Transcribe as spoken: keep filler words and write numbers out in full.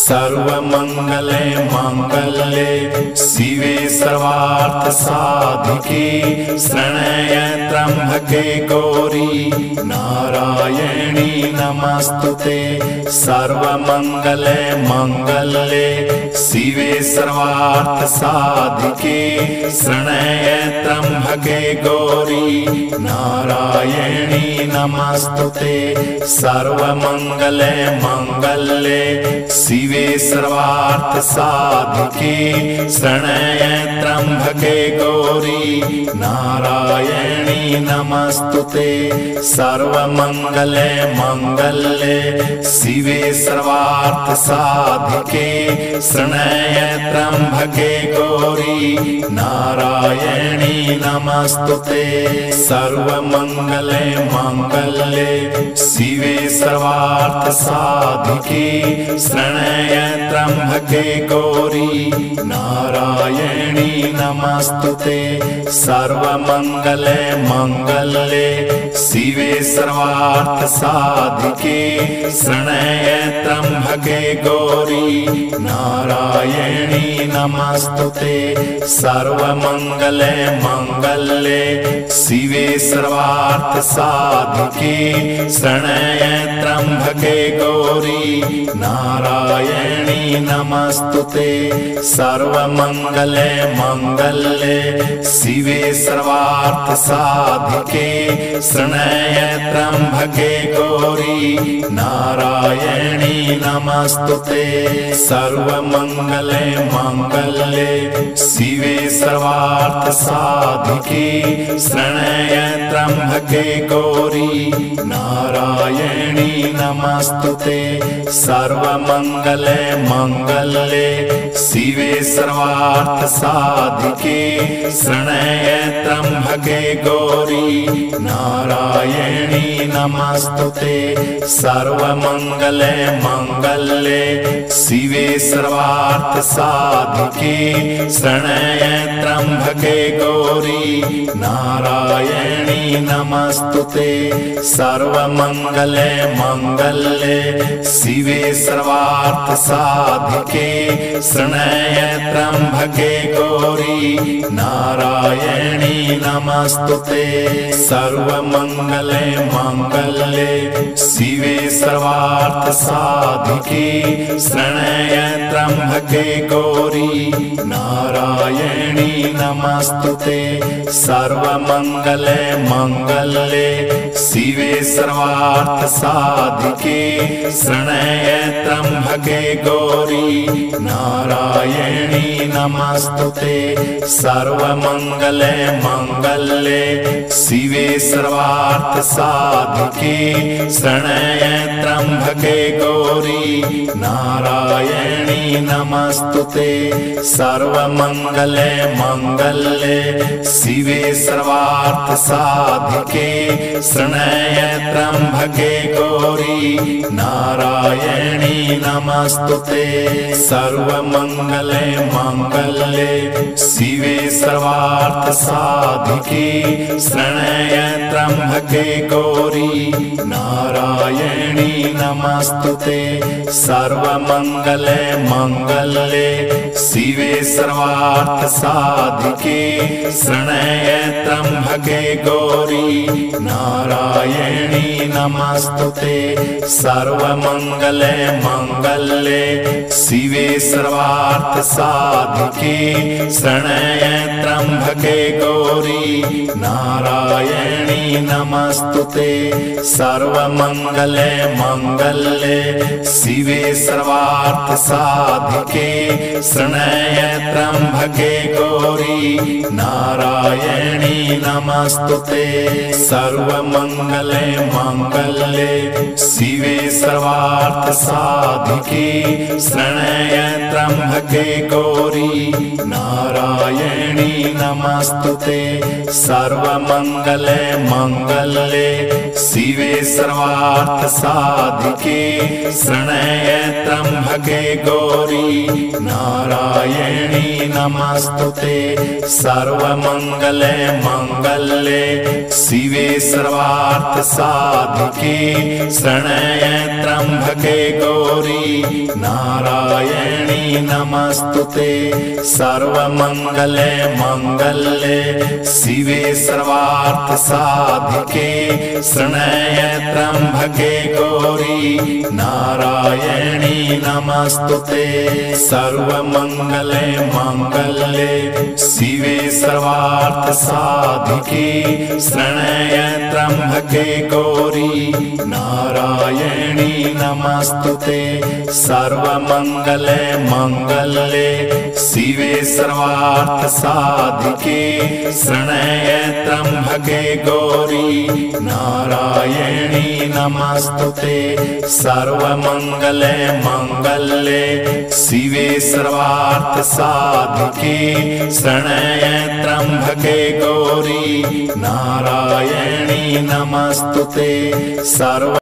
सर्वमंगले मांगल्ये शिवे सर्वार्थ साधिके शरण्ये त्र्यंबके गौरी नारायणी नमस्तुते। सर्वमंगले मांगल्ये शिवे सर्वार्थ साधिके शरण्ये त्र्यंबके गौरी नारायणी नमस्तुते। सर्वमंगले मांगल्ये शिवे सर्वार्थ साधिके शरण्ये त्र्यंबके गौरी नारायणी नमस्तुते। सर्वमंगले मांगल्ये शिवे सर्वार्थ साधिके शरण्ये त्र्यंबके गौरी नारायणी नमस्तुते। सर्वमंगले मांगल्ये शिवे सर्वार्थ साधिके शरण्ये त्र्यंबके गौरी नारायणी नमस्तुते। सर्वमंगले मांगल्ये शिवे सर्वार्थ साधिके शरण्ये त्र्यंबके गौरी नारायणी नमस्तुते। सर्वमंगले मांगल्ये शिवे सर्वार्थ साधिके शरण्ये त्र्यंबके गौरी नारायणी नमस्तुते। सर्वमंगले मांगल्ये शिवे सर्वार्थ साधिके शरण्ये त्र्यंबके गौरी नारायणी नमस्तुते। सर्वमंगले मांगल्ये शिवे सर्वार्थ साधिके शरण्ये त्र्यंबके गौरी नारायणी नमस्तुते। सर्वमंगले मांगल्ये शिवे सर्वार्थ साधिके शरण्ये त्र्यंबके गौरी नारायणी नमस्तुते। सर्वमंगले मांगल्ये शिवे सर्वार्थ साधिके शरण्ये त्र्यंबके गौरी नारायणी नमस्तुते। सर्वमंगले मांगल्ये शिवे सर्वार्थ साधिके शरण्ये त्र्यंबके गौरी नारायणी नमस्तुते। सर्वमंगले मांगल्ये शिवे सर्वार्थ साधिके शरण्ये त्र्यंबके गौरी नारायणी नमस्तुते। सर्वमंगले मांगल्ये शिवे सर्वार्थ साधिके शरण्ये त्र्यंबके गौरी नारायणी नमस्तुते। सर्वमंगले मांगल्ये शिवे सर्वार्थ साधिके शरण्ये त्र्यंबके गौरी नारायणी नमस्तुते। सर्वमंगले मांगल्ये शिवे सर्वार्थ साधिके शरण्ये त्र्यंबके गौरी नारायणी नमस्तुते। सर्वमंगले मांगल्ये शिवे सर्वार्थ साधिके शरण्ये त्र्यंबके गौरी नारायणी नमस्तुते। सर्वमंगले मांगल्ये शिवे सर्वार्थ साधिके शरण्ये त्र्यंबके गौरी नारायणी नमस्तुते। सर्वमंगले मांगल्ये शिवे सर्वार्थ साधिके शरण्ये त्र्यंबके गौरी नारायणी नमस्तुते। सर्वमंगले मांगल्ये शिवे सर्वार्थ साधिके शरण्ये त्र्यंबके गौरी नारायणी नमस्तुते। सर्वमंगले मांगल्ये शिवे सर्वार्थ साधिके शरण्ये त्र्यंबके गौरी नारायणी नमस्तुते। सर्वमंगले मंगले शिवे सर्वार्थ साधिके शरण्ये त्र्यंबके गौरी नारायणी नमस्तुते। सर्वमंगले मंगले शिवे सर्वार्थ साधिके शरण्ये त्र्यंबके गौरी नारायणी नमस्तुते। सर्वमंगले मंगले शिवे सर्वार्थ साधिके शरण्ये त्र्यंबके गौरी नारायणी नमस्तुते। सर्वमंगले मंगले शिवे सर्वार्थ साधिके शरण्ये त्र्यंबके गौरी नारायणी नमस्तुते। सर्वमंगले मंगले शिवे सर्वार्थ साधिके शरण्ये त्र्यंबके गौरी नारायणी नमस्तुते। सर्वमंगले मंगले शिवे सर्वार्थ साधिके शरण्ये त्र्यंबके गौरी नारायणी नमस्तुते। सर्व